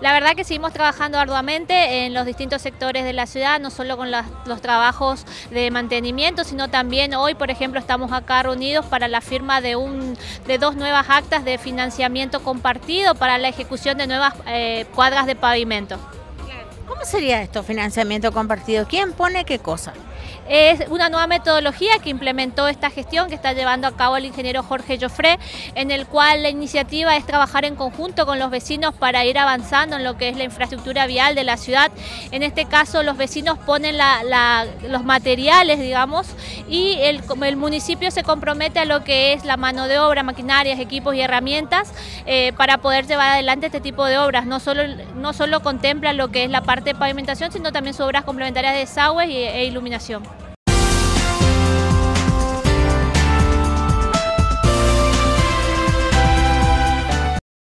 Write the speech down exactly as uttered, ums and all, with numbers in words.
La verdad que seguimos trabajando arduamente en los distintos sectores de la ciudad, no solo con las, los trabajos de mantenimiento, sino también hoy, por ejemplo, estamos acá reunidos para la firma de, un, de dos nuevas actas de financiamiento compartido para la ejecución de nuevas eh, cuadras de pavimento. ¿Cómo sería esto, financiamiento compartido? ¿Quién pone qué cosa? Es una nueva metodología que implementó esta gestión que está llevando a cabo el ingeniero Jorge Joffre, en el cual la iniciativa es trabajar en conjunto con los vecinos para ir avanzando en lo que es la infraestructura vial de la ciudad. En este caso los vecinos ponen la, la, los materiales, digamos, y el, el municipio se compromete a lo que es la mano de obra, maquinarias, equipos y herramientas eh, para poder llevar adelante este tipo de obras. No solo, no solo contempla lo que es la parte de pavimentación, sino también sus obras complementarias de desagües e iluminación.